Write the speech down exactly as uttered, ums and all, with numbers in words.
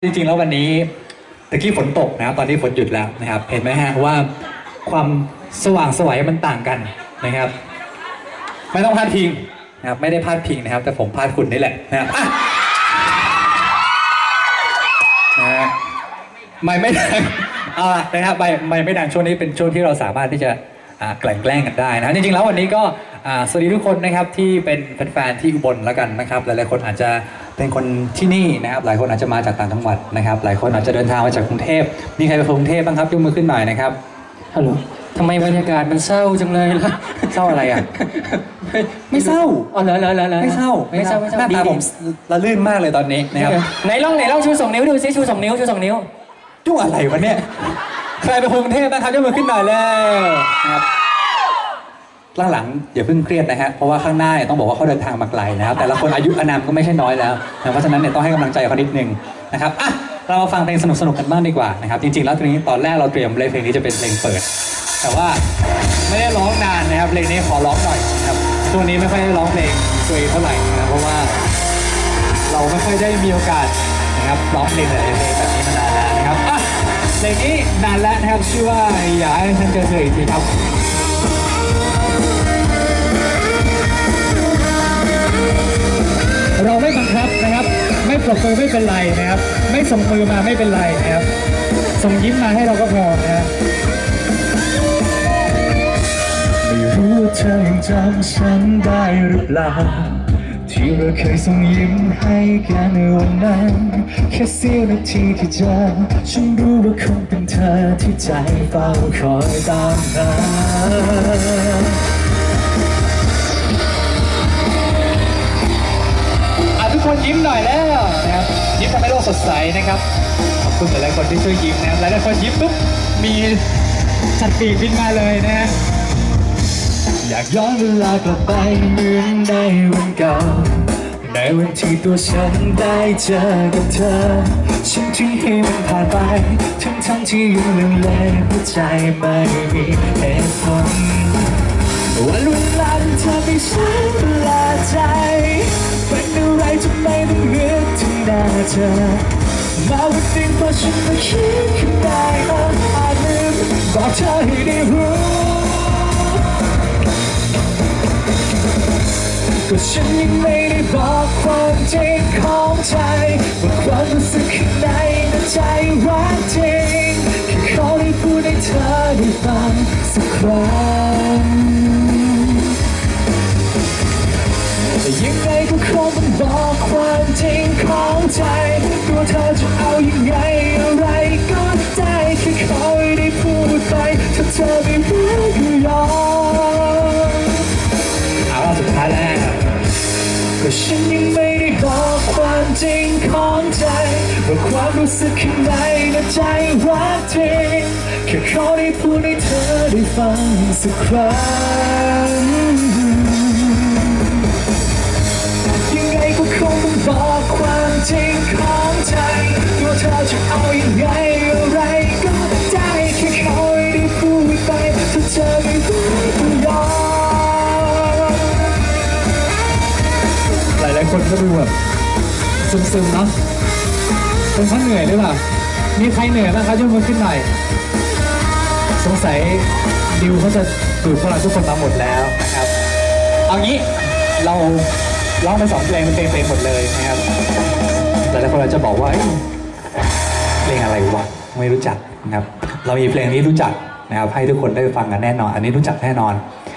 จริงๆแล้ววันนี้ตะกี้ฝนตกนะครับตอนนี้ฝนหยุดแล้วนะครับเห็นไหมฮะว่าความสว่างสวยมันต่างกันนะครับไม่ต้องพาดพิงนะครับไม่ได้พาดพิงนะครับแต่ผมพาดคุณนี่แหละนะครับนะฮะไม่ไม่ดังเอาละนะครับไม่ไม่ไม่ดังช่วงนี้เป็นช่วงที่เราสามารถที่จะแกล้งแกล้งกันได้นะจริงๆแล้ววันนี้ก็สวัสดีทุกคนนะครับที่เป็นแฟนๆที่อุบลแล้วกันนะครับหลายๆคนอาจจะเป็นคนที่นี่นะครับหลายคนอาจจะมาจากต่างจังหวัดนะครับหลายคนอาจจะเดินทางมาจากกรุงเทพมีใครเป็นคนกรุงเทพบ้างครับยกมือขึ้นหน่อยนะครับฮัลโหลทำไมบรรยากาศมันเศร้าจังเลยล่ะเศร้าอะไรอ่ะไม่ไม่เศร้าอ๋อเหรอเหรอเหรอไม่เศร้าไม่เศร้าหน้าตาผมระลื่นมากเลยตอนนี้นะครับไหนลองไหนลองชูสองนิ้วดูซิชูสองนิ้วชูสองนิ้วจุ๊อะไรวะเนี่ยใครเป็นคนกรุงเทพบ้างครับยกมือขึ้นหน่อยแล้วนะครับหลังๆอย่าเพิ่งเครียดนะฮะเพราะว่าข้างหน้าต้องบอกว่าเขาเดินทางมาไกลนะครับแต่ละคนอายุอานามก็ไม่ใช่น้อยแล้วนะเพราะฉะนั้นเนี่ยต้องให้กำลังใจเขานิดนึงนะครับอ่ะเรามาฟังเพลงสนุกๆกันบ้างดีกว่านะครับจริงๆแล้วตรงนี้ตอนแรกเราเตรียมเพลงนี้จะเป็นเพลงเปิดแต่ว่าไม่ได้ร้องนานนะครับเพลงนี้ขอร้องหน่อยนะครับช่วงนี้ไม่ค่อยได้ร้องเพลงตัวเองเท่าไหร่นะเพราะว่าเราไม่ค่อยได้มีโอกาสนะครับร้องเพลงอะไรเพลงแบบนี้มานานแล้วนะครับอ่ะเพลงนี้นานแล้วนะครับชื่อว่าอย่าให้ฉันเจอเธออีกทีครับเราไม่บังคับนะครับไม่ปรบมือไม่เป็นไรนะครับไม่ส่งมือมาไม่เป็นไรนะครับส่งยิ้มมาให้เราก็พอนะไม่รู้ว่าเธอยังจำฉันได้หรือเปล่าที่เราเคยส่งยิ้มให้กันในวันนั้นแค่เสี้ยวนาทีที่เจอฉันรู้ว่าคงเป็นเธอที่ใจเฝ้าคอยตามหาทุกคนยิ้มหน่อยแล้วนะครับยิ้มทำให้โลกสดใสนะครับขอบคุณหลายๆคนที่ช่วยยิ้มนะครับหลายๆคนยิ้มปุ๊บมีสัตว์ปีกบินมาเลยนะอยากย้อนเวลากลับไปเหมือนในวันเก่าในวันที่ตัวฉันได้เจอกับเธอฉันทิ้งให้มันผ่านไปทั้งทั้งที่ยังลังเลหัวใจไม่มีเหตุผลวันเวลาที่เธอไม่ใช่เวลาใจเป็นอะไรทำไมต้องเลือกถึงหน้าเธอมาวันหนึ่งพอฉันมาคิดขึ้นได้อาจลืมบอกเธอให้ได้รู้ก็ฉันยังไม่ได้บอกความจริงของใจว่าความรู้สึกข้างในในใจรักจริงแค่ขอได้พูดให้เธอได้ฟังสักครั้งแต่ยังไงก็คงต้องบอกความจริงของใจตัวเธอจะเอายังไงอะไรก็ได้แค่คอยได้พูดไปถ้าเธอไม่รู้ก็ยอมเอาล่ะสุดท้ายแล้วก็ฉันยังไม่ได้บอกความจริงของใจว่าความรู้สึกข้างในในใจรักจริงแค่ขอได้พูดให้เธอได้ฟังสักครั้งยังไงก็คงต้องบอกความจริงของใจตัวเธอจะเอายังไงอะไรก็ได้แค่ขอได้พูดไปถ้าเธอไม่รู้ก็ยอมหลายๆคนก็ดูแบบซึมๆเนาะเป็นเพราะเหนื่อยหรือเปล่ามีใครเหนื่อยบ้างครับยกมือขึ้นหน่อยสงสัยดิวเขาจะดูดพวกเราทุกคนมาหมดแล้วนะครับเอางี้เราร้องไปสองเพลงเป็นเพลงเพลงหมดเลยนะครับหลายๆคนอาจจะบอกว่าเพลงอะไรวะไม่รู้จักนะครับเรามีเพลงนี้รู้จักนะครับให้ทุกคนได้ฟังกันแน่นอนอันนี้รู้จักแน่นอน